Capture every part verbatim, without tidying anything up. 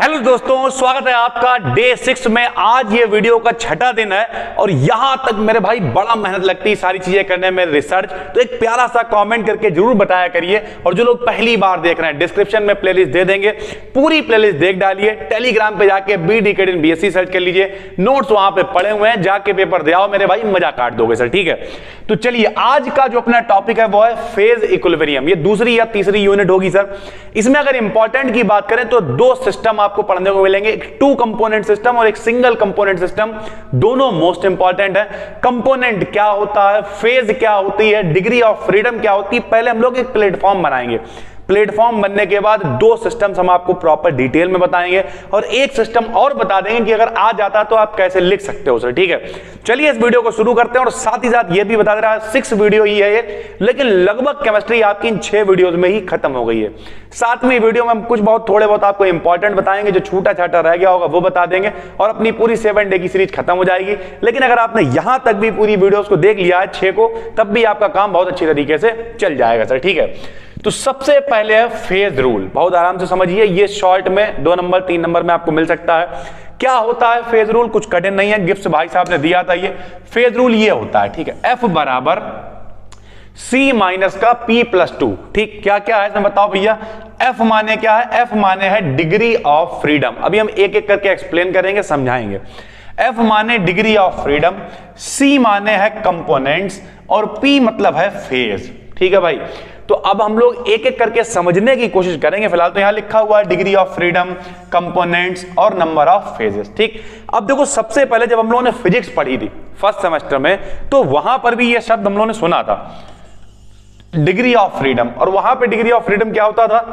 Hello दोस्तों, स्वागत है आपका डे सिक्स में। आज ये वीडियो का छठा दिन है और यहां तक मेरे भाई बड़ा मेहनत लगती है सारी चीजें करने में, रिसर्च। तो एक प्यारा सा कमेंट करके जरूर बताया करिए। और जो लोग पहली बार देख रहे हैं, डिस्क्रिप्शन में प्लेलिस्ट दे देंगे, पूरी प्लेलिस्ट देख डालिए। टेलीग्राम पे जाके B decade in BSc search कर लीजिए, नोट्स वहां पे पड़े हुए हैं, जाके पेपर दे आओ मेरे भाई, मजा काट दोगे सर। ठीक है, तो चलिए आज का जो अपना टॉपिक है वो है फेज इक्विलिब्रियम। ये दूसरी या तीसरी यूनिट होगी सर। इसमें अगर इंपॉर्टेंट की बात करें तो दो सिस्टम आपको पढ़ने को मिलेंगे, एक टू कंपोनेंट सिस्टम और एक सिंगल कंपोनेंट सिस्टम। दोनों मोस्ट इंपॉर्टेंट है। कंपोनेंट क्या होता है, फेज क्या होती है, डिग्री ऑफ फ्रीडम क्या होती है, पहले हम लोग एक प्लेटफॉर्म बनाएंगे। प्लेटफॉर्म बनने के बाद दो सिस्टम्स हम आपको प्रॉपर डिटेल में बताएंगे और एक सिस्टम और बता देंगे कि अगर आ जाता तो आप कैसे लिख सकते हो सर। ठीक है, चलिए इस वीडियो को शुरू करते हैं। और साथ ही साथ ये भी बता दे रहा है सिक्स वीडियो ही है ये, लेकिन लगभग केमिस्ट्री आपकी इन छह वीडियोस में ही खत्म हो गई है। सातवीं वीडियो में हम कुछ बहुत थोड़े बहुत आपको इंपॉर्टेंट बताएंगे, जो छूटा छाटा रह गया होगा वो बता देंगे और अपनी पूरी सेवन डे की सीरीज खत्म हो जाएगी। लेकिन अगर आपने यहां तक भी पूरी वीडियोस को देख लिया है छह को, तब भी आपका काम बहुत अच्छी तरीके से चल जाएगा सर। ठीक है, तो सबसे पहले है फेज रूल। बहुत आराम से समझिए, ये शॉर्ट में दो नंबर तीन नंबर में आपको मिल सकता है। क्या होता है फेज रूल? कुछ कठिन नहीं है, गिफ्ट भाई साहब ने दिया था। ये फेज रूल ये होता है, ठीक है, एफ बराबर सी माइनस का पी प्लस टू। ठीक, क्या क्या है इसमें बताओ भैया। एफ माने क्या है? एफ माने है डिग्री ऑफ फ्रीडम। अभी हम एक एक करके एक्सप्लेन करेंगे, समझाएंगे। एफ माने डिग्री ऑफ फ्रीडम, सी माने है कंपोनेंट्स और पी मतलब है फेज। ठीक है भाई, तो अब हम लोग एक एक करके समझने की कोशिश करेंगे। फिलहाल तो यहां लिखा हुआ है डिग्री ऑफ फ्रीडम, कंपोनेंट्स और नंबर ऑफ फेजेस। ठीक, अब देखो सबसे पहले जब हम लोगों ने फिजिक्स पढ़ी थी फर्स्ट सेमेस्टर में, तो वहां पर भी ये शब्द हम लोगों ने सुना था, डिग्री ऑफ फ्रीडम। और वहां पे डिग्री ऑफ फ्रीडम क्या होता था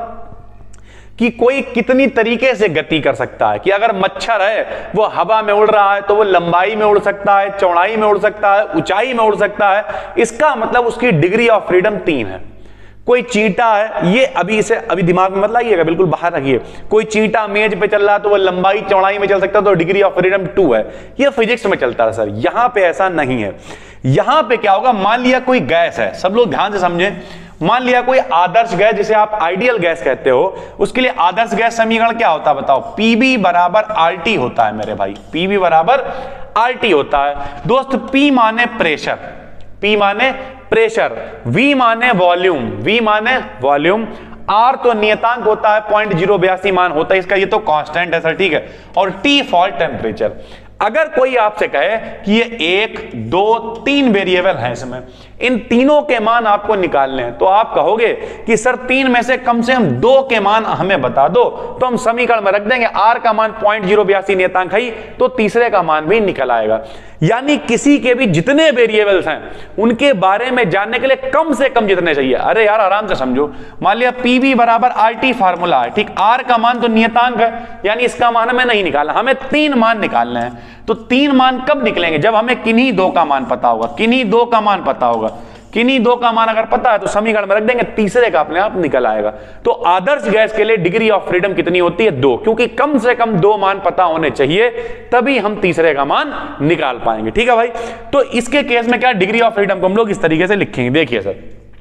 कि कोई कितनी तरीके से गति कर सकता है, कि अगर मच्छर है वो हवा में उड़ रहा है तो वो लंबाई में उड़ सकता है, चौड़ाई में उड़ सकता है, ऊंचाई में उड़ सकता है। इसका मतलब उसकी डिग्री ऑफ फ्रीडम तीन है। कोई चींटा है, ये अभी इसे अभी दिमाग में मत लाइएगा, बिल्कुल बाहर रखिए। कोई चींटा मेज पे चल रहा है तो वो लंबाई चौड़ाई में चल सकता है, तो डिग्री ऑफ फ्रीडम टू है। ये फिजिक्स में चलता है सर, यहां पे ऐसा नहीं है। यहां पे क्या होगा, मान लिया कोई गैस है, सब लोग ध्यान से समझे। मान लिया कोई आदर्श गैस, जिसे आप आइडियल गैस कहते हो, उसके लिए आदर्श गैस समीकरण क्या होता है बताओ? पीबी बराबर आरटी होता है मेरे भाई, पीबी बराबर आरटी होता है दोस्त। पी माने प्रेशर, पी माने प्रेशर, वी माने वॉल्यूम, वी माने वॉल्यूम, आर तो नियतांक होता है, पॉइंट जीरो बयासी मान होता है इसका, ये तो कांस्टेंट है सर। ठीक है, और टी फॉर टेम्परेचर। अगर कोई आपसे कहे कि ये एक दो तीन वेरिएबल हैं इसमें, इन तीनों के मान आपको निकालने हैं, तो आप कहोगे कि सर तीन में से कम से कम दो के मान हमें बता दो, तो हम समीकरण में रख देंगे आर का मान पॉइंट जीरो बयासी नियतांक है, तो तीसरे का मान भी निकल आएगा। यानी किसी के भी जितने वेरिएबल्स हैं उनके बारे में जानने के लिए कम से कम जितने चाहिए। अरे यार आराम से समझो, मान लिया पीवी बराबर आर टी फार्मूला है, ठीक, आर का मान तो नियतांक है, यानी इसका मान हमें नहीं निकालना, हमें तीन मान निकालने हैं। तो तीन मान कब निकलेंगे? जब हमें किन्हीं दो का मान पता होगा, किन्हीं दो का मान पता होगा, किन्हीं दो का मान अगर पता है तो समीकरण में रख देंगे, तीसरे का अपने आप निकल आएगा। तो आदर्श गैस के लिए डिग्री ऑफ फ्रीडम कितनी होती है? दो, क्योंकि कम से कम दो मान पता होने चाहिए, तभी हम तीसरे का मान निकाल पाएंगे। ठीक है भाई, तो इसके केस में क्या डिग्री ऑफ फ्रीडम को हम लोग इस तरीके से लिखेंगे। देखिए सर,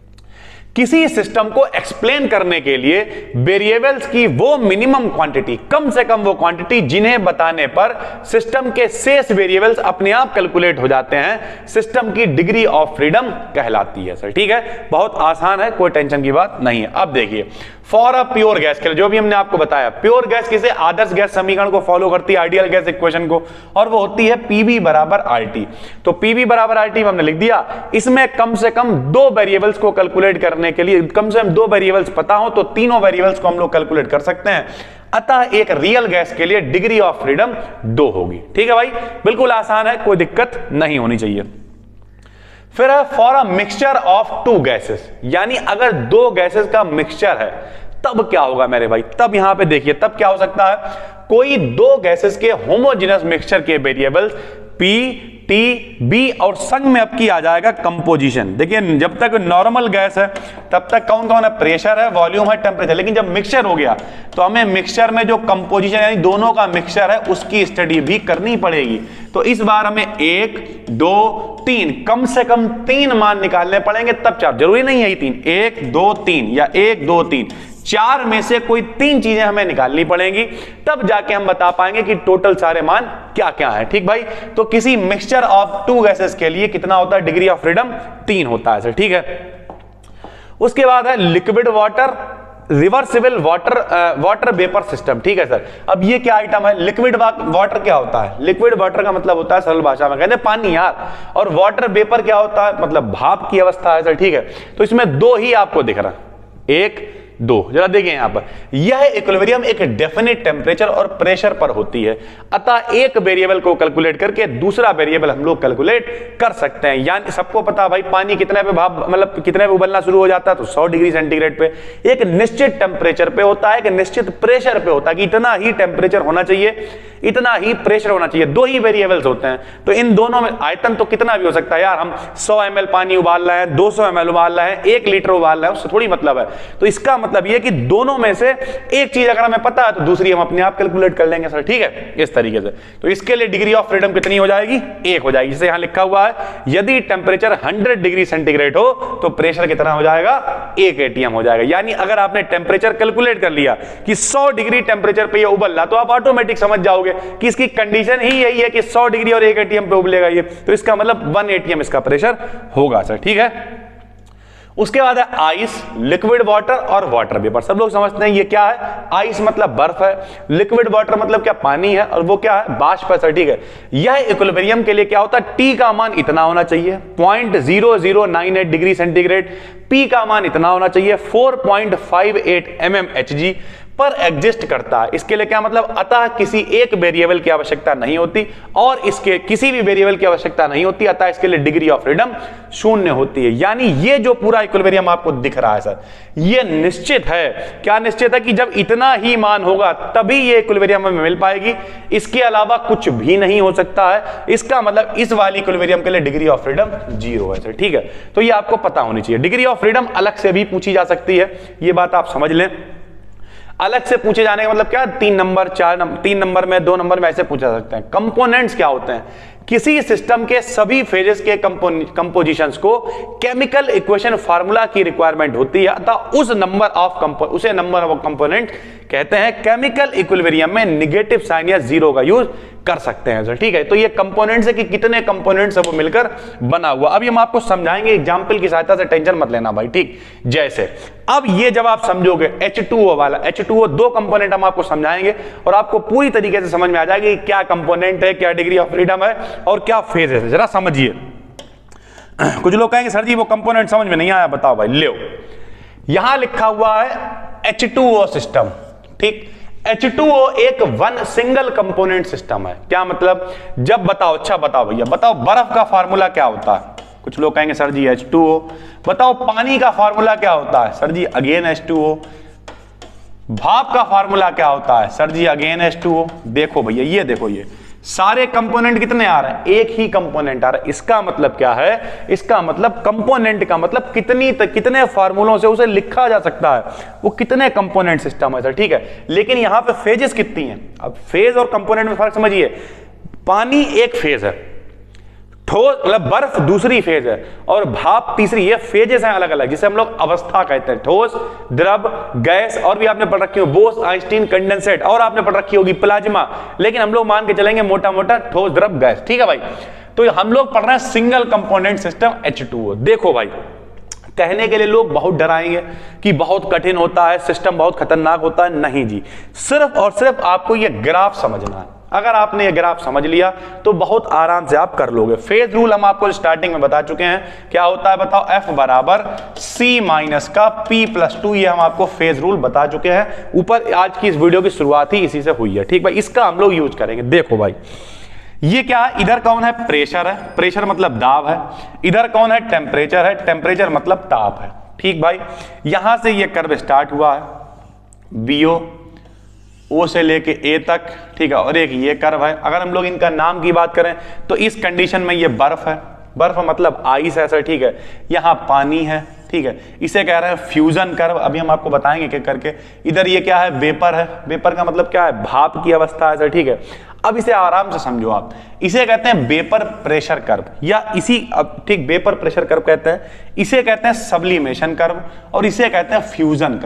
किसी सिस्टम को एक्सप्लेन करने के लिए वेरिएबल्स की वो मिनिमम क्वांटिटी, कम से कम वो क्वांटिटी जिन्हें बताने पर सिस्टम के शेष वेरिएबल्स अपने आप कैलकुलेट हो जाते हैं, सिस्टम की डिग्री ऑफ फ्रीडम कहलाती है सर। ठीक है, बहुत आसान है, कोई टेंशन की बात नहीं है। अब देखिए, फॉर अ प्योर गैस के लिए जो भी हमने आपको बताया, प्योर गैस किसे? आदर्श गैस समीकरण को फॉलो करती है, आइडियल गैस इक्वेशन को, और वो होती है पीबी बराबर आरटी। तो पीबी बराबर आरटी हमने लिख दिया। इसमें कम से कम दो वेरिएबल्स को कैलकुलेट करने के लिए, कम से कम दो वेरिएबल्स पता हो तो तीनों वेरिएबल्स को हम लोग कैलकुलेट कर सकते हैं। अतः एक रियल गैस के लिए डिग्री ऑफ फ्रीडम दो होगी। ठीक है भाई, बिल्कुल आसान है, कोई दिक्कत नहीं होनी चाहिए। फिर है for a mixture of two gases, यानी अगर दो गैसेस का मिक्सचर है तब क्या होगा मेरे भाई? तब यहां पे देखिए, तब क्या हो सकता है? कोई दो गैसेस के होमोजेनस मिक्सचर के वेरिएबल्स पी टी बी और संग में अब की आ जाएगा कंपोजिशन। देखिए, जब तक नॉर्मल गैस है तब तक कौन कौन है? प्रेशर है, वॉल्यूम है, टेम्परेचर। लेकिन जब मिक्सचर हो गया तो हमें मिक्सचर में जो कंपोजिशन यानी दोनों का मिक्सचर है उसकी स्टडी भी करनी पड़ेगी। तो इस बार हमें एक दो तीन, कम से कम तीन मान निकालने पड़ेंगे, तब चार, जरूरी नहीं है ये तीन, एक दो तीन या एक दो तीन, चार में से कोई तीन चीजें हमें निकालनी पड़ेंगी, तब जाके हम बता पाएंगे कि टोटल सारे मान क्या क्या है। ठीक भाई, तो किसी मिक्सचर ऑफ टू गैसेस के लिए कितना होता है डिग्री ऑफ फ्रीडम? तीन होता है सर। ठीक है, उसके बाद है liquid water, reversible water water vapour system. ठीक है सर, अब ये क्या आइटम है? लिक्विड वाटर क्या होता है? लिक्विड वाटर का मतलब होता है सरल भाषा में कहते हैं पानी यार, और वाटर वेपर क्या होता है? मतलब भाप की अवस्था है सर। ठीक है, तो इसमें दो ही आपको दिख रहा है, एक दो, जरा देखिए यहां पर, यह इक्विलिब्रियम एक डेफिनेट टेम्परेचर और प्रेशर पर होती है, अतः एक वेरिएबल को कैलकुलेट करके दूसरा वेरिएबल हम लोग कैलकुलेट कर सकते हैं। यानी सबको पता भाई पानी कितने पे भाप मतलब कितने पे उबलना शुरू हो जाता है? तो सौ डिग्री सेंटीग्रेड पे। एक निश्चित टेम्परेचर पे होता है, एक निश्चित प्रेशर पे होता है कि इतना ही टेम्परेचर होना चाहिए, इतना ही प्रेशर होना चाहिए। दो ही वेरिएबल्स होते हैं, तो इन दोनों में आयतन तो कितना भी हो सकता है यार, हम सौ एम एल पानी उबाल रहे हैं, दो सौ एम एल उबाल रहे हैं, एक लीटर उबाल रहे हैं, उससे थोड़ी मतलब है। तो इसका मतलब यह कि दोनों में से एक चीज अगर हमें पता है तो दूसरी हम अपने आप कैलकुलेट कर लेंगे सर। ठीक है, इस तरीके से। तो इसके लिए डिग्री ऑफ फ्रीडम कितनी हो जाएगी? एक हो जाएगी। जैसे यहां लिखा हुआ है, यदि टेम्परेचर सौ डिग्री सेंटीग्रेड हो तो प्रेशर कितना हो जाएगा? एक एटीएम हो जाएगा। यानी अगर आपने टेम्परेचर कैलकुलेट कर लिया कि सौ डिग्री टेम्परेचर पे ये उबल रहा, तो आप ऑटोमेटिक समझ जाओगे कि इसकी कंडीशन ही यही है कि सौ डिग्री और एक एटीएम पे उबलेगा ये, तो इसका मतलब वन एटीएम इसका प्रेशर होगा सर। ठीक है, उसके बाद है आइस, लिक्विड वाटर और वाटर वेपर। सब लोग समझते हैं ये क्या है? आइस मतलब बर्फ है, लिक्विड वाटर मतलब क्या? पानी है, और वो क्या है? बाष्प है सर। ठीक है, यह इक्विलिब्रियम के लिए क्या होता है? टी का मान इतना होना चाहिए point zero zero nine eight degree centigrade, P का मान इतना होना चाहिए four point five eight M M H G पर एग्जिस्ट करता है। इसके लिए क्या मतलब? अतः किसी एक वेरिएबल की आवश्यकता नहीं होती और इसके किसी भी वेरिएबल की आवश्यकता नहीं होती, अतः इसके लिए डिग्री ऑफ फ्रीडम शून्य होती है। यानी ये जो पूरा इक्विलिब्रियम आपको दिख रहा है सर, ये निश्चित है। क्या निश्चित है? कि जब इतना ही मान होगा तभी ये इक्विलिब्रियम हमें मिल पाएगी, इसके अलावा कुछ भी नहीं हो सकता है। इसका मतलब इस वाली इक्विलिब्रियम के लिए डिग्री ऑफ फ्रीडम जीरो है सर। ठीक है, तो ये आपको पता होनी चाहिए। डिग्री ऑफ फ्रीडम अलग से भी पूछी जा सकती है, ये बात आप समझ लें। अलग से पूछे जाने का मतलब क्या? तीन नंबर, चार नंबर, तीन नंबर में, दो नंबर में ऐसे पूछा जा सकते हैं। कंपोनेंट्स क्या होते हैं? किसी सिस्टम के सभी फेजेस के कंपोजिशंस को केमिकल इक्वेशन फार्मूला की रिक्वायरमेंट होती है, अतः उस नंबर ऑफ कंपो उसे नंबर ऑफ कंपोनेंट कहते हैं। केमिकल इक्विलिब्रियम में नेगेटिव साइन या जीरो का यूज कर सकते हैं सर। ठीक है, तो ये कंपोनेंट्स है कि कितने कंपोनेंट्स है वो मिलकर बना हुआ। अभी हम आपको समझाएंगे एग्जांपल की सहायता से, टेंशन मत लेना भाई। ठीक, जैसे अब ये जब आप समझोगे एच टू ओ वाला, एच टू ओ दो कंपोनेंट हम आपको समझाएंगे और आपको पूरी तरीके से समझ में आ जाएगी क्या कंपोनेंट है, क्या डिग्री ऑफ फ्रीडम है और क्या फेज है। जरा समझिए। कुछ लोग कहेंगे सर जी वो कंपोनेंट समझ में नहीं आया, बताओ भाई। लो, यहां लिखा हुआ है एच टू ओ सिस्टम। ठीक, एच टू ओ एक वन सिंगल कंपोनेंट सिस्टम है। क्या मतलब? जब बताओ, अच्छा बताओ भैया, बताओ बर्फ का फार्मूला क्या होता है? कुछ लोग कहेंगे sir ji H two O. बताओ पानी का फार्मूला क्या होता है? Sir ji again H two O. भाप का फार्मूला क्या होता है? Sir ji again H two O. देखो भैया, ये देखो, ये सारे कंपोनेंट कितने आ रहे हैं? एक ही कंपोनेंट आ रहा है। इसका मतलब क्या है? इसका मतलब कंपोनेंट का मतलब कितनी कितने फार्मूलों से उसे लिखा जा सकता है, वो कितने कंपोनेंट सिस्टम है सर। ठीक है, लेकिन यहां पे फेजेस कितनी हैं? अब फेज और कंपोनेंट में फर्क समझिए। पानी एक फेज है, ठोस मतलब बर्फ दूसरी फेज है, और भाप तीसरी। ये फेजेस हैं अलग अलग, जिसे हम लोग अवस्था कहते हैं। ठोस, द्रव, गैस, और भी आपने पढ़ रखी हो बोस, आइंस्टीन, कंडेंसेट, और आपने पढ़ रखी होगी प्लाज्मा। लेकिन हम लोग मान के चलेंगे मोटा मोटा ठोस, द्रव, गैस। ठीक है भाई, तो हम लोग पढ़ रहे हैं single component system H two O. देखो भाई, कहने के लिए लोग बहुत डराएंगे कि बहुत कठिन होता है, सिस्टम बहुत खतरनाक होता है। नहीं जी, सिर्फ और सिर्फ आपको यह ग्राफ समझना है। अगर आपने ये ग्राफ समझ लिया तो बहुत आराम से आप कर लोगे। फेज रूल हम आपको स्टार्टिंग में बता चुके हैं, क्या होता है बताओ? एफ बराबर सी माइनस का पी प्लस टू, ये हम आपको फेज रूल बता चुके हैं। ऊपर आज की इस वीडियो की शुरुआत ही इसी से हुई है। ठीक भाई, इसका हम लोग यूज करेंगे। देखो भाई, ये क्या है? इधर कौन है? प्रेशर है, प्रेशर मतलब दाब है। इधर कौन है? टेम्परेचर है, टेम्परेचर मतलब ताप है। ठीक भाई, यहां से ये कर्व स्टार्ट हुआ है, बीओ, ओ से लेके ए तक। ठीक है, और एक ये कर्व है। अगर हम लोग इनका नाम की बात करें तो इस कंडीशन में ये बर्फ है, बर्फ मतलब आइस है सर। ठीक है, यहाँ पानी है। ठीक है, इसे कह रहे हैं फ्यूजन कर्व। अभी हम आपको बताएंगे क्या करके। इधर ये क्या है? वेपर है। वेपर का मतलब क्या है? भाप की अवस्था है सर। ठीक है, अब इसे आराम से समझो आप। इसे कहते हैं वेपर प्रेशर कर्व, या इसी अब ठीक वेपर प्रेशर कर्व कहते हैं। इसे कहते हैं सब्लिमेशन कर्व, और इसे कहते हैं फ्यूजन कर्व।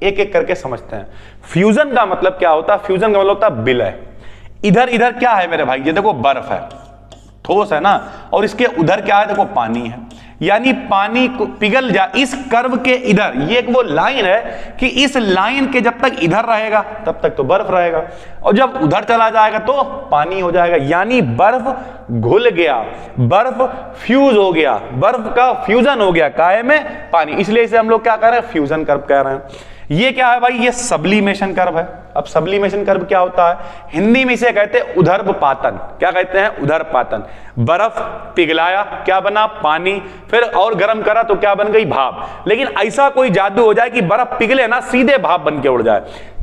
एक एक करके समझते हैं। फ्यूजन का मतलब क्या होता है? फ्यूजन का मतलब होता है विलय। इधर इधर क्या है मेरे भाई? ये देखो बर्फ है, ठोस है ना, और इसके उधर क्या है? देखो पानी है। यानी पानी को पिघल जा इस कर्व के इधर, ये एक वो लाइन है कि इस लाइन के जब तक इधर रहेगा तब तक तो बर्फ रहेगा, और जब उधर चला जाएगा तो पानी हो जाएगा। यानी बर्फ घुल गया, बर्फ फ्यूज हो गया, बर्फ का फ्यूजन हो गया काहे में? पानी। इसलिए इसे हम लोग क्या कह रहे हैं? फ्यूजन कर्व कह रहे हैं। ये क्या है भाई? ये सब्लिमेशन कर्व है। अब सब्लिमेशन कर्व क्या होता है? हिंदी में इसे कहते हैं उदर्भपातन। क्या कहते हैं? उदर्भपातन। बर्फ पिघलाया, क्या बना? पानी। फिर और गर्म करा तो क्या बन गई? भाप। लेकिन ऐसा कोई जादू हो जाए कि बर्फ पिघले ना, सीधे भाप बन के उड़ जाए।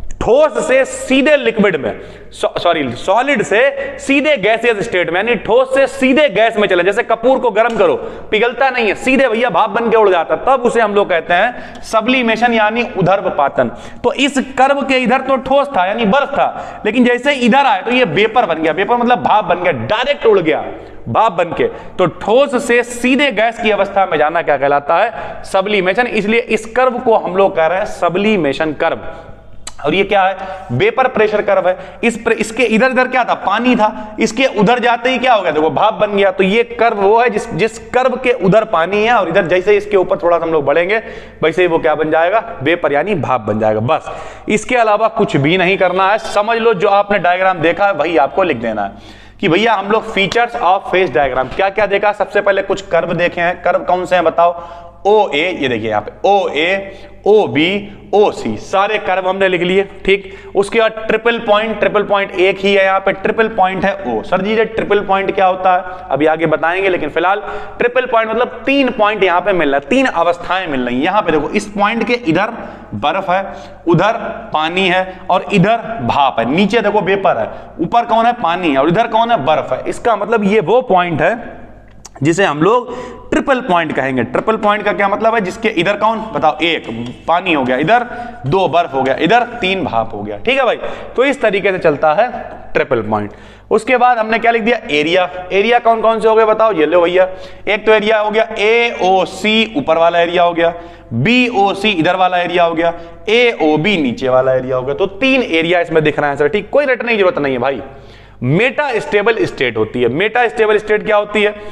ठोस से सीधे लिक्विड में, सॉरी सॉलिड से सीधे गैसियस स्टेट में, यानी ठोस से सीधे गैस में चले। जैसे कपूर को गर्म करो, पिघलता नहीं है, सीधे भैया भाप बन के उड़ जाता, तब उसे हम लोग कहते हैं सब्लिमेशन यानी उदर्भपातन। तो इस कर्व के इधर तो ठोस था यानी बर्फ था, लेकिन जैसे इधर आए तो ये वेपर बन गया। वेपर मतलब भाप बन गया, डायरेक्ट उड़ गया भाप बन के। तो ठोस से सीधे गैस की अवस्था में जाना क्या कहलाता है? सब्लिमेशन। इसलिए इस कर्व को हम लोग कह रहे हैं सब्लिमेशन कर्व। और ये क्या है? वेपर प्रेशर कर्व है। इस प्रे, इसके इधर इधर क्या था? पानी था, इसके उधर जाते ही क्या हो गया? देखो भाप बन गया। तो ये कर्व वो है जिस जिस कर्व के उधर पानी है और इधर जैसे इसके ऊपर थोड़ा सा हम लोग बढ़ेंगे वैसे ही वो क्या बन जाएगा? वेपर यानी भाप बन जाएगा। बस इसके अलावा कुछ भी नहीं करना है। समझ लो जो आपने डायग्राम देखा है वही आपको लिख देना है कि भैया हम लोग फीचर्स ऑफ फेज डायग्राम क्या क्या देखा। सबसे पहले कुछ कर्व देखे हैं। कर्व कौन से हैं बताओ? ओ ए, ये देखिए यहाँ पे ओ ए, ओ बी, ओ सी, सारे कर्व हमने लिख लिए। ठीक, उसके बाद ट्रिपल पॉइंट, ट्रिपल पॉइंट एक ही है यहाँ पे, ट्रिपल पॉइंट है ओ। सर जी ये ट्रिपल पॉइंट क्या होता है? अभी आगे बताएंगे, लेकिन फिलहाल ट्रिपल पॉइंट मतलब तीन पॉइंट यहाँ पे मिल रहा है, तीन अवस्थाएं मिल रही है। यहाँ पे देखो इस पॉइंट के इधर बर्फ है, उधर पानी है और इधर भाप है। नीचे देखो वेपर है, ऊपर कौन है? पानी है, और इधर कौन है? बर्फ है। इसका मतलब ये वो पॉइंट है जिसे हम लोग ट्रिपल पॉइंट कहेंगे। ट्रिपल पॉइंट का क्या मतलब है? जिसके इधर कौन बताओ? एक पानी हो गया, इधर दो बर्फ हो गया, इधर तीन भाप हो गया। ठीक है भाई, तो इस तरीके से चलता है ट्रिपल पॉइंट। उसके बाद हमने क्या लिख दिया? एरिया। एरिया कौन कौन से हो गए बताओ? ये लो भैया, एक तो एरिया हो गया ए ओ सी, ऊपर वाला एरिया हो गया, बी ओ सी इधर वाला एरिया हो गया, ए ओ बी नीचे वाला एरिया हो गया। तो तीन एरिया इसमें दिख रहे हैं सर। ठीक, कोई रटने की जरूरत नहीं है भाई। मेटा स्टेबल स्टेट होती है। मेटा स्टेबल स्टेट क्या होती है?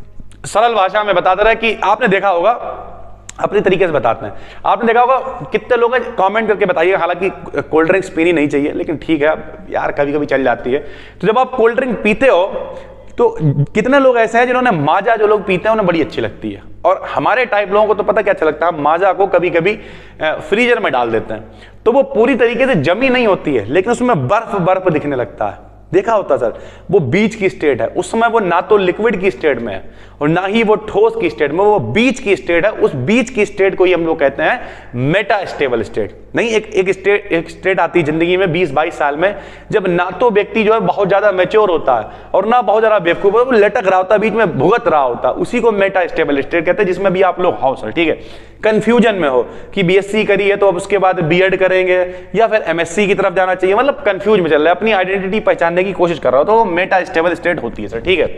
सरल भाषा में बता दे रहा है कि आपने देखा होगा, अपने तरीके से बताते हैं। आपने देखा होगा, कितने लोग कमेंट करके बताइए। हालांकि कोल्ड ड्रिंक्स पीनी नहीं चाहिए, लेकिन ठीक है यार, कभी कभी चल जाती है। तो जब आप कोल्ड ड्रिंक पीते हो तो कितने लोग ऐसे हैं जिन्होंने माजा, जो लोग पीते हैं उन्हें बड़ी अच्छी लगती है, और हमारे टाइप लोगों को तो पता क्या अच्छा लगता है? माजा को कभी कभी फ्रीजर में डाल देते हैं, तो वो पूरी तरीके से जमी नहीं होती है, लेकिन उसमें बर्फ बर्फ दिखने लगता है। देखा होता सर, वो बीच की स्टेट है। उस समय वो ना तो लिक्विड की स्टेट में है और ना ही वो ठोस की स्टेट में, वो बीच की स्टेट है। उस बीच की स्टेट को ही हम लोग कहते हैं मेटा स्टेबल स्टेट। नहीं, एक एक स्टेट एक स्टेट आती है जिंदगी में बीस बाईस साल में, जब ना तो व्यक्ति जो है बहुत ज्यादा मैच्योर होता है और ना बहुत ज्यादा बेवकूफ, वो लटक रहा होता है, बीच में भुगत रहा होता है। उसी को मेटा स्टेबल स्टेट कहते हैं, जिसमें भी आप लोग हो सर। ठीक है, कंफ्यूजन में हो कि बीएससी करी है तो अब उसके बाद बीएड करेंगे या फिर एमएससी की तरफ जाना चाहिए, मतलब कंफ्यूज में चल रहा है, अपनी आइडेंटिटी पहचानने की कोशिश कर रहा हो, तो वो मेटा स्टेबल स्टेट होती है सर। ठीक है,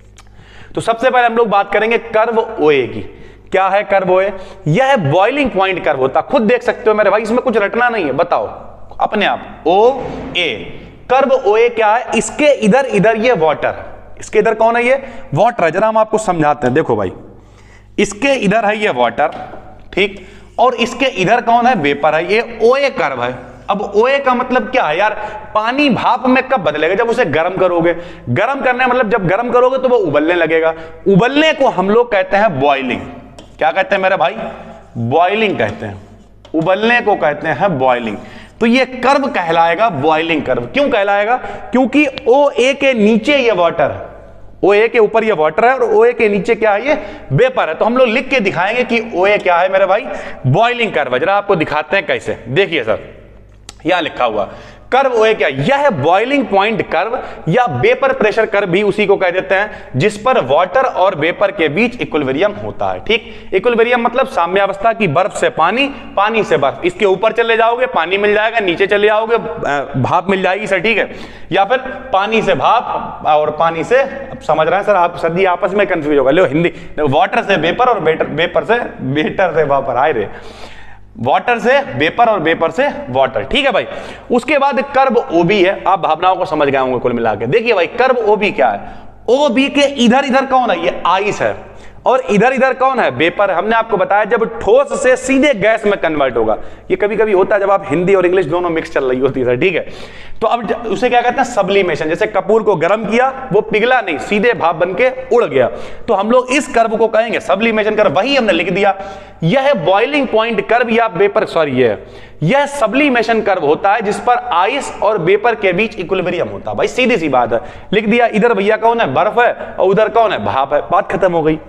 तो सबसे पहले हम लोग बात करेंगे कर्व ओए की। क्या है कर्व ओए? यह बॉइलिंग पॉइंट कर्व होता है। खुद देख सकते हो मेरे भाई, इसमें कुछ रटना नहीं है, बताओ अपने आप। ओ ए, कर्व ओए क्या है? इसके इधर इधर ये वाटर, इसके इधर कौन है? ये वाटर है। जरा हम आपको समझाते हैं, देखो भाई, इसके इधर है ये वाटर, ठीक, और इसके इधर कौन है? वेपर है। ये ओए कर्व है। अब ओए का मतलब क्या है यार? पानी भाप में कब बदलेगा? जब उसे गर्म करोगे। गर्म करने मतलब जब गर्म करोगे तो वो उबलने लगेगा। उबलने को हम लोग कहते हैं बॉइलिंग। क्या कहते हैं मेरे भाई? बॉइलिंग कहते हैं। उबलने को कहते हैं बॉइलिंग। तो ये कर्व कहलाएगा बॉइलिंग कर्व। क्यों कहलाएगा? क्योंकि ओ ए के नीचे ये वाटर है, ओ ए के ऊपर ये वाटर है और ओ ए के नीचे क्या है? ये वेपर है। तो हम लोग लिख के दिखाएंगे कि ओ ए क्या है मेरे भाई? Boiling curve. जरा आपको दिखाते हैं कैसे। देखिए सर, यहां लिखा हुआ कर्व ओए क्या? यह बॉइलिंग पॉइंट कर्व या वेपर प्रेशर कर्व भी उसी को कह देते हैं, जिस पर वाटर और वेपर के बीच इक्विलिब्रियम होता है। ठीक, इक्विलिब्रियम मतलब साम्यावस्था की, बर्फ से पानी, पानी से बर्फ। इसके ऊपर चले जाओगे पानी मिल जाएगा, नीचे चले जाओगे भाप मिल जाएगी सर। ठीक है, या फिर पानी से भाप और पानी से, अब समझ रहे हैं सर आप? सदी आपस में कंफ्यूज होगा। लो हिंदी, वाटर से वेपर और वेपर से वेटर से वापर आए रे। वाटर से वेपर और वेपर से वाटर, ठीक है भाई। उसके बाद कर्व ओबी है, आप भावनाओं को समझ गए होंगे कुल मिला के। देखिए भाई कर्व ओबी क्या है, ओबी के इधर इधर कौन है, ये आइस है, और इधर इधर कौन है, वेपर। हमने आपको बताया जब ठोस से सीधे गैस में कन्वर्ट होगा, ये कभी कभी होता है जब आप हिंदी और इंग्लिश दोनों मिक्स चल रही होती है, ठीक है। तो अब उसे क्या कहते हैं, सब्लिमेशन। जैसे कपूर को गर्म किया, वो पिघला नहीं, सीधे भाप बन के उड़ गया, तो हम लोग इस कर्व को कहेंगे सब्लिमेशन कर्व। वही हमने लिख दिया, यह बॉइलिंग पॉइंट कर्व या वेपर, सॉरी ये यह सब्लिमेशन कर्व होता है जिस पर आइस और वेपर के बीच इक्विलिब्रियम होता है। भाई सीधी सी बात है, लिख दिया। इधर भैया कौन है, बर्फ है, और उधर कौन है, भाप है, बात खत्म हो गई।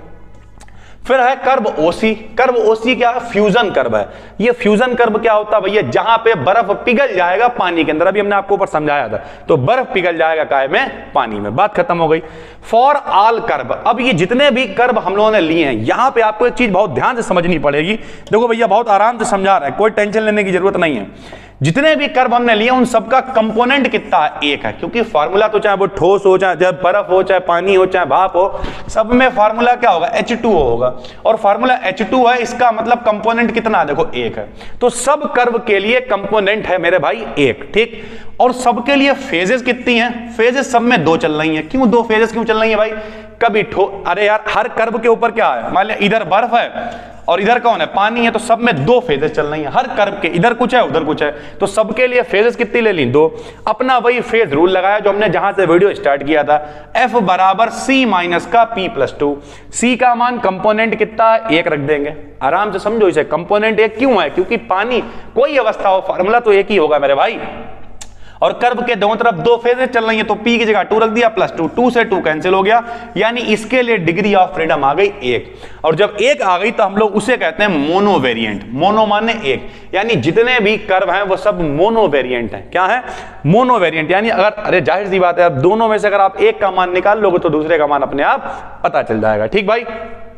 फिर है कर्व ओसी। कर्व ओसी क्या है, फ्यूजन कर्व है। ये फ्यूजन कर्व क्या होता है भैया, जहां पे बर्फ पिघल जाएगा पानी के अंदर, अभी हमने आपको ऊपर समझाया था, तो बर्फ पिघल जाएगा काय में, पानी में, बात खत्म हो गई। फॉर ऑल कर्व, अब ये जितने भी कर्व हम लोगों ने लिए हैं, यहां पे आपको एक चीज बहुत ध्यान से समझनी पड़ेगी। देखो भैया बहुत आराम से समझा रहा है, कोई टेंशन लेने की जरूरत नहीं है। जितने भी कर्व हमने लिए उन सबका कंपोनेंट कितना है, एक है, क्योंकि फार्मूला तो चाहे वो ठोस हो, चाहे जब बर्फ हो, चाहे पानी हो, चाहे भाप हो, सब में फार्मूला क्या होगा, एच टू ओ होगा। और फार्मूला एच टू है, इसका मतलब कंपोनेंट कितना है, देखो एक है। तो सब कर्व के लिए कंपोनेंट है मेरे भाई एक, ठीक। और सबके लिए फेजेस कितनी हैं, फेजेस सब में दो चल रही हैं। क्यों दो फेजेस क्यों चल रही है भाई, कभी ठो अरे यार हर कर्व के ऊपर क्या है, मान लिया इधर बर्फ है और इधर कौन है, पानी है, तो सब में दो फेजेस चल रही हैं हर कर्व के, इधर कुछ है उधर कुछ है, तो सबके लिए फेजेस कितनी ले ली, दो। अपना वही फेज रूल लगाया जो हमने जहां से वीडियो स्टार्ट किया था, एफ बराबर सी माइनस का पी प्लस टू। सी का मान कंपोनेंट कितना है, एक रख देंगे। आराम से समझो इसे, कंपोनेंट एक क्यों है, क्योंकि पानी कोई अवस्था हो फार्मूला तो एक ही होगा मेरे भाई। और कर्व के दोनों तरफ दो फेजेस चल रही हैं, तो पी की जगह टू रख दिया, प्लस टू, टू से टू कैंसिल हो गया, यानी इसके लिए डिग्री ऑफ फ्रीडम आ गई एक। और जब एक आ गई तो हम लोग उसे कहते हैं मोनो वेरिएंट। मोनो माने एक, यानी जितने भी कर्व हैं वो सब मोनो वेरिएंट हैं। क्या है, मोनो वेरिएंट। यानी अगर, अरे जाहिर सी बात है, अब दोनों में से अगर आप एक का मान निकाल लोगे तो दूसरे का मान अपने आप पता चल जाएगा, ठीक भाई।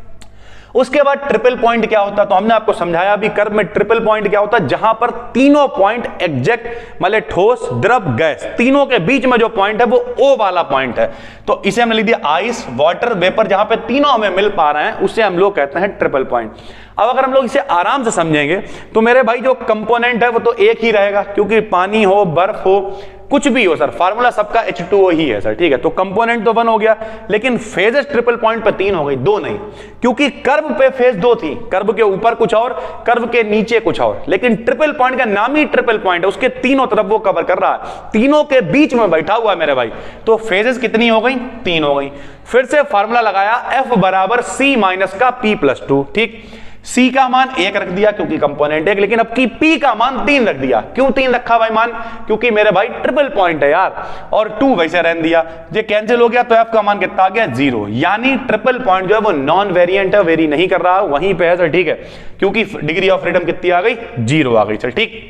उसके बाद ट्रिपल पॉइंट क्या होता है, तो हमने आपको समझाया भी कर्व में ट्रिपल पॉइंट क्या होता है, जहां पर तीनों पॉइंट एग्जैक्ट मतलब ठोस द्रव गैस तीनों के बीच में जो पॉइंट है वो ओ वाला पॉइंट है। तो इसे हमने लिख दिया आइस वाटर वेपर, जहां पे तीनों हमें मिल पा रहे हैं उसे हम लोग कहते हैं ट्रिपल पॉइंट। अब अगर हम लोग इसे आराम से समझेंगे तो मेरे भाई जो कंपोनेंट है वो तो एक ही रहेगा, क्योंकि पानी हो, बर्फ हो, कुछ भी हो सर, फार्मूला सबका एच टू ओ ही है सर, ठीक है। तो कंपोनेंट तो वन हो गया, लेकिन फेजेस ट्रिपल पॉइंट पे तीन हो गई, दो नहीं, क्योंकि कर्व पे फेज दो थी, कर्व के ऊपर कुछ और, कर्व के नीचे कुछ और, लेकिन ट्रिपल पॉइंट का नाम ही ट्रिपल पॉइंट है, उसके तीनों तरफ वो कवर कर रहा है, तीनों के बीच में बैठा हुआ है मेरे भाई। तो फेजेस कितनी हो गई, तीन हो गई। फिर से फार्मूला लगाया, एफ बराबर सी माइनस का पी प्लस टू, ठीक। C का मान एक रख दिया क्योंकि कंपोनेंट एक, लेकिन अब की P का मान तीन रख दिया। क्यों तीन रखा भाई मान, क्योंकि मेरे भाई ट्रिपल पॉइंट है यार, और टू वैसे रहने दिया, ये कैंसिल हो गया तो F का मान कितना आ गया, जीरो। यानी ट्रिपल पॉइंट जो है वो नॉन वेरिएंट है, वेरी नहीं कर रहा, वहीं पे है सर, ठीक है, क्योंकि डिग्री ऑफ फ्रीडम कितनी आ गई, जीरो आ गई सर, ठीक।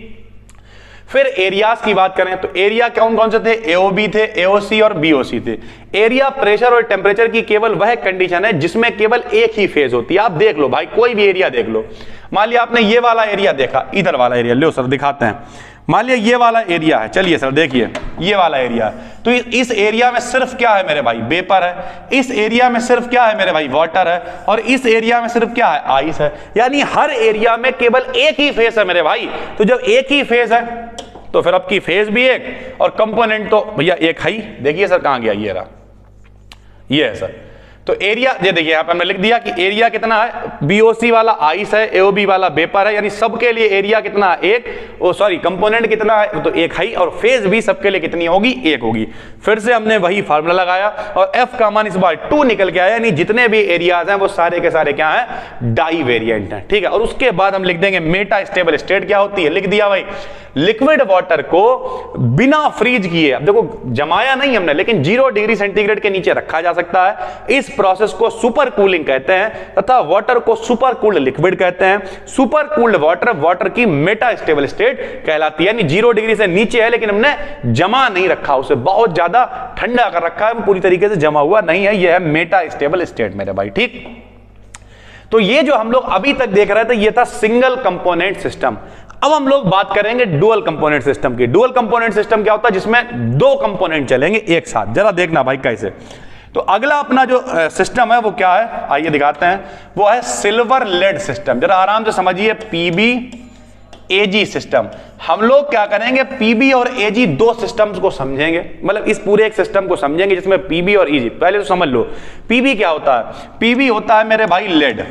फिर एरियाज की बात करें तो एरिया कौन कौन से थे, एओबी थे, एओसी और बीओसी थे। एरिया प्रेशर और टेम्परेचर की केवल वह कंडीशन है जिसमें केवल एक ही फेज होती है। आप देख लो भाई, कोई भी एरिया देख लो, मान लिया आपने ये वाला एरिया देखा, इधर वाला एरिया लो सर दिखाते हैं, मान लिया ये वाला एरिया है, चलिए सर देखिए ये वाला एरिया है, तो इस एरिया में सिर्फ क्या है मेरे भाई, वेपर है, इस एरिया में सिर्फ क्या है मेरे भाई, वाटर है, और इस एरिया में सिर्फ क्या है, आइस है। यानी हर एरिया में केवल एक ही फेज है मेरे भाई। तो जब एक ही फेज है तो फिर आपकी फेज भी एक और कंपोनेंट तो भैया एक है ही। देखिए सर कहां गया, ये रहा, ये है सर। तो एरिया ये देखिए यहां पर हमने लिख दिया कि एरिया कितना है, बीओसी वाला आइस है, एओबी वाला वेपर है, यानी सबके लिए एरिया कितना है, एक, ओ सॉरी कंपोनेंट कितना है, तो एक है, और फेज भी सबके लिए कितनी होगी, एक होगी। फिर से हमने वही फार्मूला लगाया और एफ का मान इस बार टू निकल के आया, यानी जितने भी एरियाज हैं वो सारे के सारे क्या है, डाई वेरिएंट है, ठीक है। और उसके बाद हम लिख देंगे मेटा स्टेबल स्टेट क्या होती है, लिख दिया भाई, लिक्विड वाटर को बिना फ्रीज किए, अब देखो जमाया नहीं हमने, लेकिन जीरो डिग्री सेंटीग्रेड के नीचे रखा जा सकता है। इस प्रोसेस को सुपर कूलिंग कहते हैं, तथा वाटर को सुपर कूल्ड लिक्विड कहते हैं। सुपर कूल्ड वाटर वाटर की मेटा स्टेबल स्टेट कहलाती है, यानी जीरो डिग्री से नीचे है, लेकिन हमने जमा नहीं रखा उसे, बहुत ज्यादा ठंडा कर रखा है, पूरी तरीके से जमा हुआ नहीं है, यह है मेटा स्टेबल स्टेट मेरे भाई, ठीक। तो ये जो हम लोग अभी तक देख रहे थे ये था सिंगल कंपोनेंट सिस्टम। अब हम लोग बात करेंगे डुअल कंपोनेंट सिस्टम की। डुअल कंपोनेंट सिस्टम क्या होता है, जिसमें दो कंपोनेंट चलेंगे एक साथ। जरा देखना भाई कैसे। तो अगला अपना जो सिस्टम है वो क्या है, आइए दिखाते हैं, वो है सिल्वर लेड सिस्टम। जरा आराम से समझिए, पीबी एजी सिस्टम। हम लोग क्या करेंगे, पीबी और एजी दो सिस्टम्स को समझेंगे, मतलब इस पूरे एक सिस्टम को समझेंगे जिसमें पीबी और एजी। पहले तो समझ लो पीबी क्या होता है। पीबी होता है मेरे भाई लेड।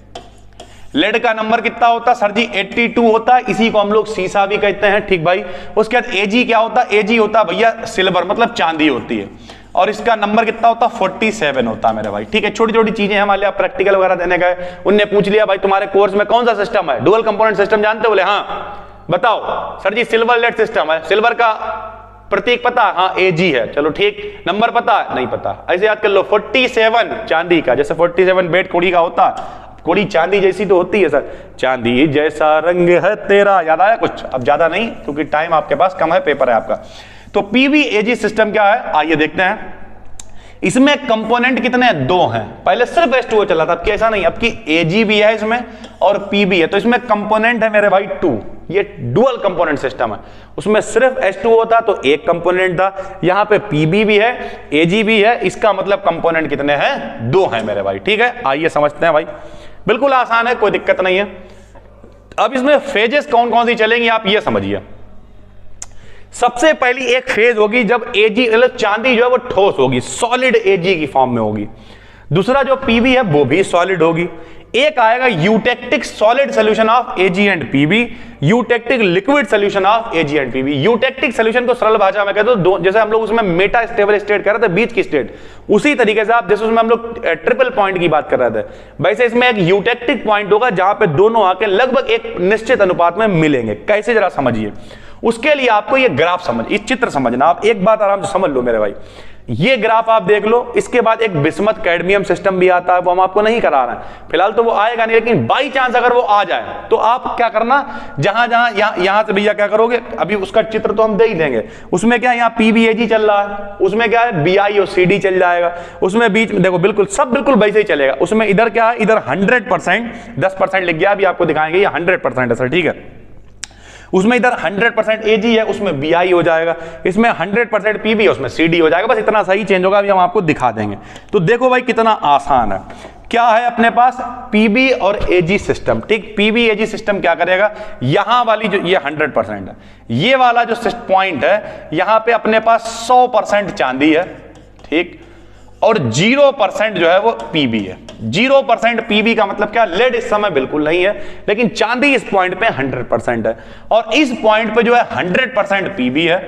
लेड का नंबर कितना होता है सर जी, बयासी होता है, इसी को हम लोग सीसा भी कहते हैं, ठीक भाई। उसके बाद एजी क्या होता है, एजी होता है भैया सिल्वर, मतलब चांदी होती है, और इसका नंबर कितना होता है, सैंतालीस होता है मेरे भाई, ठीक है। छोटी छोटी चीजें हैं, मान लिया प्रैक्टिकल वगैरह देने का है, उनने पूछ लिया भाई तुम्हारे कोर्स में कौन सा सिस्टम है, डुअल कंपोनेंट सिस्टम जानते हो, बोले हाँ बताओ sir ji silver lead system है। सिल्वर का प्रतीक पता, हाँ एजी है, चलो ठीक। नंबर पता, नहीं पता, ऐसे याद कर लो। सैंतालीस चांदी का, जैसे सैंतालीस बेट कोड़ी का होता है, कोड़ी चांदी जैसी तो होती है सर, चांदी जैसा रंग है तेरा, याद आया कुछ? अब ज्यादा नहीं क्योंकि टाइम आपके पास कम है, पेपर है आपका। तो पीबी एजी सिस्टम क्या है, आइए देखते हैं। इसमें कंपोनेंट कितने हैं, दो हैं। पहले सिर्फ एच टू ओ चला था, अब ऐसा नहीं, अब की एजी भी है इसमें और पीबी है, तो इसमें कंपोनेंट है मेरे भाई टू। ये डुअल कंपोनेंट सिस्टम है, उसमें सिर्फ एच टू ओ था तो एक कंपोनेंट था, यहां पे पीबी भी है एजी भी है, इसका मतलब कंपोनेंट कितने हैं, दो हैं मेरे भाई, ठीक है। आइए समझते हैं भाई, बिल्कुल आसान है, कोई दिक्कत नहीं है। अब इसमें फेजेस कौन कौन सी चलेंगी आप ये समझिए। सबसे पहली एक फेज होगी जब एजी मतलब चांदी जो है वो ठोस होगी, सॉलिड एजी की फॉर्म में होगी। दूसरा जो पीबी है वो भी सॉलिड होगी। एक आएगा eutectic solid solution of AG and PB, eutectic liquid solution of AG and PB. Eutectic solution को सरल भाषा में कहते हो, जैसे हम लोग उसमें मेटा स्टेबल स्टेट कर रहे थे, बीच की स्टेट, उसी तरीके से आप जैसे उसमें हम लोग ट्रिपल पॉइंट की बात कर रहे थे, वैसे इसमें एक यूटेक्टिक पॉइंट होगा जहां पे दोनों आके लगभग एक निश्चित अनुपात में मिलेंगे। कैसे जरा समझिए, उसके लिए आपको ये ग्राफ समझ, इस चित्र समझना। आप एक बात आराम से समझ लो मेरे भाई, ये ग्राफ आप देख लो। इसके बाद एक बिस्मथ कैडमियम सिस्टम भी आता है, वो हम आपको नहीं करा रहे हैं फिलहाल, तो वो आएगा नहीं, लेकिन बाई चांस अगर वो आ जाए तो आप क्या करना, जहां जहां यहां यहां से भैया क्या करोगे, अभी उसका चित्र तो हम दे ही देंगे। उसमें क्या है, यहाँ पीबीएजी चल रहा है, उसमें क्या है बीआई और सीडी चल जाएगा, उसमें बीच में देखो बिल्कुल सब बिल्कुल वैसे ही चलेगा। उसमें इधर क्या है, इधर हंड्रेड परसेंट दस परसेंट लिख गया, अभी आपको दिखाएंगे ये हंड्रेड परसेंट है सर, ठीक है। उसमें इधर हंड्रेड परसेंट एजी है, उसमें बीआई हो जाएगा, इसमें हंड्रेड परसेंट पीबी है, उसमें सीडी हो जाएगा, बस इतना सही चेंज होगा, अभी हम आपको दिखा देंगे। तो देखो भाई कितना आसान है, क्या है अपने पास पीबी और एजी सिस्टम, ठीक। पीबी एजी सिस्टम क्या करेगा, यहां वाली जो ये हंड्रेड परसेंट है, ये वाला जो पॉइंट है यहां पे अपने पास सौ परसेंट चांदी है, ठीक, और जीरो परसेंट जो है वो पीबी है। जीरो परसेंट पीबी का मतलब क्या, लेड इस समय बिल्कुल नहीं है, लेकिन चांदी इस पॉइंट पे हंड्रेड परसेंट है, और इस पॉइंट पे जो है हंड्रेड परसेंट पीबी है,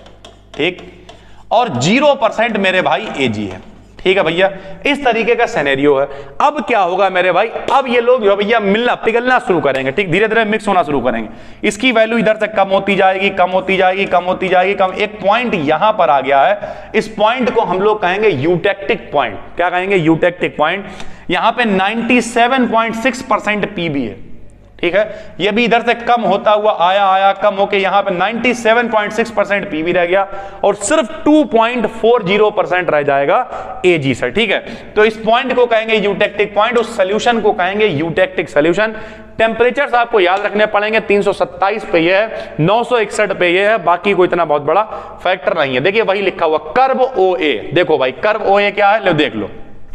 ठीक, और जीरो परसेंट मेरे भाई एजी है, ठीक है भैया। इस तरीके का सिनेरियो है। अब क्या होगा मेरे भाई, अब ये लोग जो भैया मिलना पिघलना शुरू करेंगे, ठीक, धीरे धीरे मिक्स होना शुरू करेंगे। इसकी वैल्यू इधर से कम होती जाएगी, कम होती जाएगी, कम होती जाएगी, कम। एक पॉइंट यहां पर आ गया है, इस पॉइंट को हम लोग कहेंगे यूटेक्टिक पॉइंट। क्या कहेंगे, यूटेक्टिक पॉइंट। यहां पे सत्तानवे पॉइंट छह परसेंट पीबी है, ठीक है। ये भी इधर से कम होता हुआ आया आया कम होके यहां पे सत्तानवे पॉइंट छह परसेंट पीबी रह गया, और सिर्फ दो पॉइंट चार परसेंट रह जाएगा एजी से, ठीक है। तो इस पॉइंट को कहेंगे यूटेक्टिक पॉइंट, उस सॉल्यूशन को कहेंगे यूटेक्टिक सॉल्यूशन। टेम्परेचर्स आपको याद रखने पड़ेंगे, तीन सौ सत्ताईस पे ये है, नौ सौ इकसठ पे ये है, बाकी कोई इतना बहुत बड़ा फैक्टर नहीं है। देखिए वही लिखा हुआ कर्व ओ ए, देखो भाई कर्व ओ ए क्या है, लो देख लो,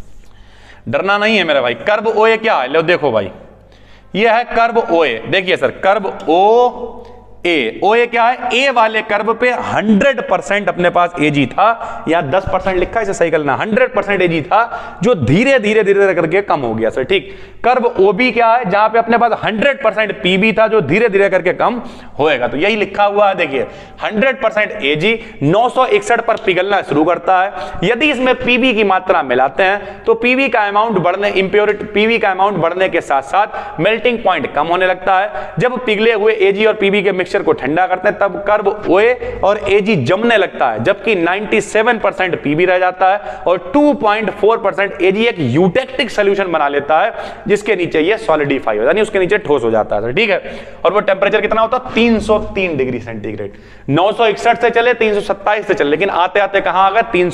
डरना नहीं है मेरे भाई। कर्व ओ ए क्या है, लो देखो भाई, यह है कर्व ओ ए। देखिए सर कर्व ओ ए, ओ ए क्या है, ए वाले कर्व पे हंड्रेड परसेंट अपने पास एजी था, या दस परसेंट लिखा है, इसे सही करना, हंड्रेड परसेंट एजी था जो धीरे धीरे धीरे करके कम हो गया सर, ठीक। कर्व ओ बी क्या है, जहां पे अपने पास हंड्रेड परसेंट पीबी था जो धीरे धीरे करके कम होएगा, तो यही लिखा हुआ है। देखिए हंड्रेड परसेंट एजी नौ सौ इकसठ पर पिघलना शुरू करता है। यदि इसमें पीबी की मात्रा मिलाते हैं तो पीबी का अमाउंट बढ़ने, इंप्योरिटी पीबी का अमाउंट बढ़ने के साथ साथ मेल्टिंग पॉइंट कम होने लगता है। जब पिघले हुए एजी और पीबी के को ठंडा करते हैं तब कर्व ओए और एजी जमने लगता है, जबकि सत्तानवे परसेंट पीबी रह जाता है और दो पॉइंट चार परसेंट एजी एक यूटेक्टिक सॉल्यूशन बना लेता है, जिसके नीचे ये सॉलिडिफाई हो, यानी उसके नीचे ठोस हो जाता है, ठीक है। और वो टेंपरेचर कितना होता है, तीन सौ तीन डिग्री सेंटीग्रेड। नौ सौ इकसठ से चले, तीन सौ सत्ताईस से चले, लेकिन आते आते कहां आ गए, तीन सौ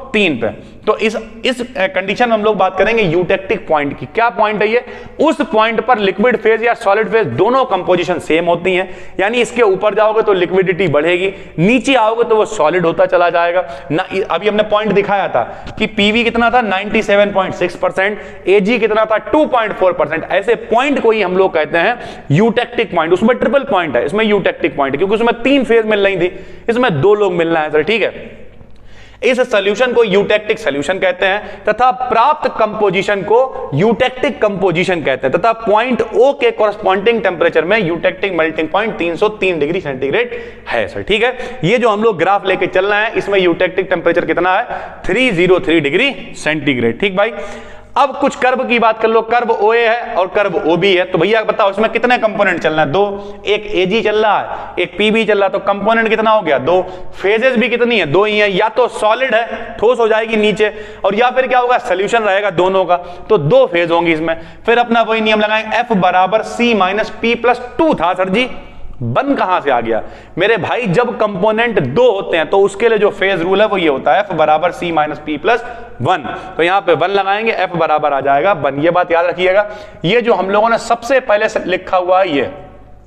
तीन पे। तो इस इस कंडीशन में हम लोग बात करेंगे यूटेक्टिक पॉइंट की। क्या पॉइंट है ये? उस पॉइंट पर लिक्विड फेज या सॉलिड फेज दोनों कंपोजिशन सेम होती हैं, यानी इसके ऊपर जाओगे तो लिक्विडिटी बढ़ेगी, नीचे आओगे तो वो सॉलिड होता चला जाएगा ना। अभी हमने पॉइंट दिखाया था कि पीवी कितना था सत्तानवे पॉइंट सिक्स परसेंट, एजी कितना था टू पॉइंट फोर परसेंट। ऐसे पॉइंट को ही हम लोग कहते हैं यूटेक्टिक पॉइंट। उसमें ट्रिपल पॉइंट है, इसमें यूटेक्टिक पॉइंट है क्योंकि उसमें तीन फेज मिल रही थी, इसमें दो लोग मिलना है सर, ठीक है। इस सॉल्यूशन को यूटेक्टिक सॉल्यूशन कहते हैं तथा प्राप्त कंपोजिशन को यूटेक्टिक कंपोजिशन कहते हैं तथा पॉइंट ओ के कॉरस्पॉन्डिंग टेंपरेचर में यूटेक्टिक मेल्टिंग पॉइंट तीन सौ तीन डिग्री सेंटीग्रेड है सर, ठीक है। ये जो हम लोग ग्राफ लेके चल रहे हैं इसमें यूटेक्टिक टेंपरेचर कितना है? तीन सौ तीन डिग्री सेंटीग्रेड, ठीक भाई। अब कुछ कर्व की बात कर लो। कर्व ओ ए है और कर्व ओ बी है, तो भैया बताओ इसमें कितने कंपोनेंट चलना है? दो। एक एजी चल रहा है, एक पीबी चल रहा है, तो कंपोनेंट कितना हो गया? दो। फेजेस भी कितनी है? दो ही है। या तो सॉलिड है, ठोस हो जाएगी नीचे, और या फिर क्या होगा? सोल्यूशन रहेगा दोनों का, तो दो फेज होंगी इसमें। फिर अपना वही नियम लगाएंगे, एफ बराबर C minus P plus two था सर जी। वन कहां से आ गया मेरे भाई? जब कंपोनेंट दो होते हैं तो उसके लिए जो फेज रूल है वो ये होता है, एफ बराबर C minus P plus one. तो यहां पे वन लगाएंगे, एफ बराबर आ जाएगा वन। ये बात याद रखिएगा। ये जो हम लोगों ने सबसे पहले से लिखा हुआ है ये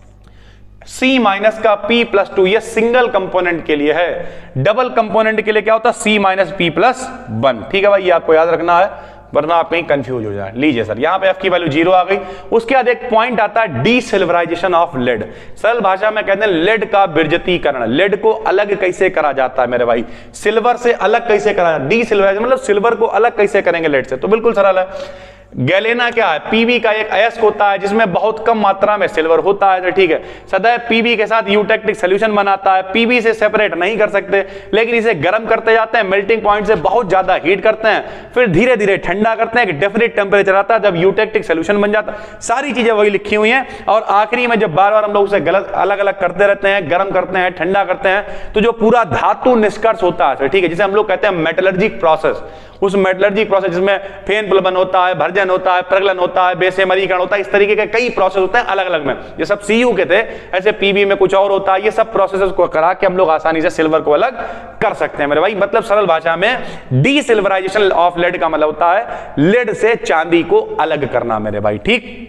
C माइनस का P प्लस टू, ये सिंगल कंपोनेंट के लिए है। डबल कंपोनेंट के लिए क्या होता है? C minus P plus one, ठीक है भाई। ये आपको याद रखना है वरना आप कहीं कंफ्यूज हो जाए। लीजिए सर, यहां पे F की वैल्यू जीरो आ गई। उसके बाद एक पॉइंट आता है डी सिल्वराइजेशन ऑफ लेड। सरल भाषा में कहते हैं लेड का विर्जितीकरण। लेड को अलग कैसे करा जाता है मेरे भाई? सिल्वर से अलग कैसे करा जाता है? डी सिल्वराइजेशन मतलब सिल्वर को अलग कैसे करेंगे लेड से? तो बिल्कुल सरल है। गैलेना क्या है? पीवी का एक अयस्क होता है जिसमें बहुत कम मात्रा में सिल्वर होता है, ठीक है। सदैव पीवी के साथ यूटेक्टिक सॉल्यूशन बनाता है। पीवी से सेपरेट नहीं कर सकते, लेकिन इसे गर्म करते जाते हैं, मेल्टिंग पॉइंट से बहुत ज्यादा हीट करते हैं, फिर धीरे धीरे ठंडा करते हैं, एक डेफिनेट टेंपरेचर आता है जब यूटेक्टिक सॉल्यूशन बन जाता है। सारी चीजें वही लिखी हुई हैं। और आखिरी में जब बार बार हम लोग उसे गलत अलग अलग करते रहते हैं, गर्म करते हैं, ठंडा करते हैं, तो जो पूरा धातु निष्कर्ष होता है, ठीक है, जिसे हम लोग कहते हैं मेटलर्जिक प्रोसेस। उस मेटलर्जिक प्रोसेस जिसमें फेन प्लवन होता है, भर्जन होता है, प्रगलन होता है, बेसेमरीकरण होता है, इस तरीके के कई प्रोसेस होते हैं अलग अलग में। ये सब सीयू के थे, ऐसे पीबी में कुछ और होता है। ये सब प्रोसेसेस को करा के हम लोग आसानी से सिल्वर को अलग कर सकते हैं मेरे भाई। मतलब सरल भाषा में डी सिल्वराइजेशन ऑफ लेड का मतलब होता है लेड से चांदी को अलग करना मेरे भाई, ठीक।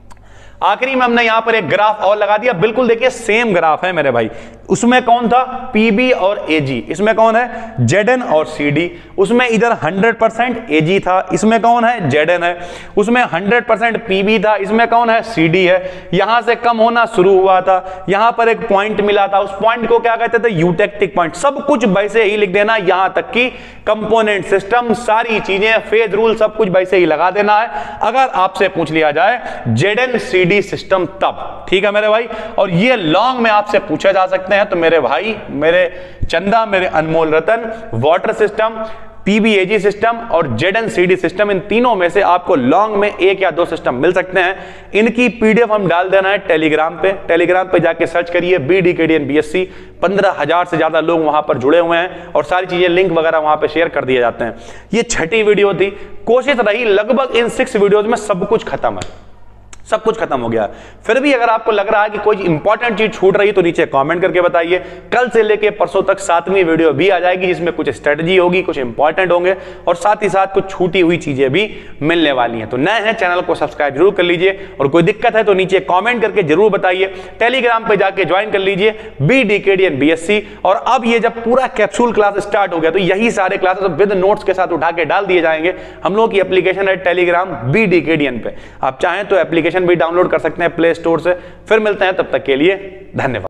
आखिरी में हमने यहां पर एक ग्राफ और लगा दिया, बिल्कुल देखिए सेम ग्राफ है मेरे भाई। उसमें कौन था? पीबी और एजी। इसमें कौन है? जेडन और सीडी। उसमें इधर हंड्रेड परसेंट एजी था, इसमें कौन है? जेडन है। उसमें हंड्रेड परसेंट पीबी था, इसमें कौन है? सीडी है। यहां से कम होना शुरू हुआ था, यहां पर एक पॉइंट मिला था, उस पॉइंट को क्या कहते थे? Eutectic point. सब कुछ वैसे ही लिख देना, यहां तक कि कंपोनेंट सिस्टम, सारी चीजें, फेज रूल, सब कुछ वैसे ही लगा देना है। अगर आपसे पूछ लिया जाए जेडन सीडी सिस्टम तब, ठीक है मेरे भाई। और ये लॉन्ग में आपसे पूछे जा सकते हैं, तो मेरे भाई, मेरे चंदा, मेरे अनमोल रतन, वाटर सिस्टम, पीबीएजी सिस्टम और जेडएनसीडी सिस्टम, इन तीनों में से आपको लॉन्ग में एक या दो सिस्टम मिल सकते हैं। इनकी पीडीएफ हम डाल देना है टेलीग्राम पे। टेलीग्राम पे जाके सर्च करिए बी डीकेडीएन बीएससी। पंद्रह हजार से ज्यादा लोग वहां पर जुड़े हुए हैं और सारी चीजें लिंक वगैरह वहां पे शेयर कर दिए जाते हैं। ये छठी वीडियो थी, कोशिश रही लगभग इन सिक्स वीडियोज में सब कुछ खत्म है, सब कुछ खत्म हो गया। फिर भी अगर आपको लग रहा है कि कोई इंपॉर्टेंट चीज छूट रही तो नीचे कमेंट करके बताइए। कल से लेके परसों तक सातवीं वीडियो भी आ जाएगी जिसमें कुछ स्ट्रेटजी होगी, कुछ इंपॉर्टेंट होंगे और साथ ही साथ कुछ छूटी हुई चीजें भी मिलने वाली हैं। तो नए हैं चैनल को सब्सक्राइब जरूर कर लीजिए और कोई दिक्कत है तो नीचे कॉमेंट करके जरूर बताइए। टेलीग्राम पे जाके ज्वाइन कर लीजिए बी डीकेडीएन बीएससी। और अब ये जब पूरा कैप्सूल क्लास स्टार्ट हो गया तो यही सारे क्लासेस विद नोट्स के साथ उठा के डाल दिए जाएंगे। हम लोगों की एप्लीकेशन है टेलीग्राम बी डीकेडीएन पे, आप चाहें तो एप्लीकेशन भी डाउनलोड कर सकते हैं प्ले स्टोर से। फिर मिलते हैं, तब तक के लिए धन्यवाद।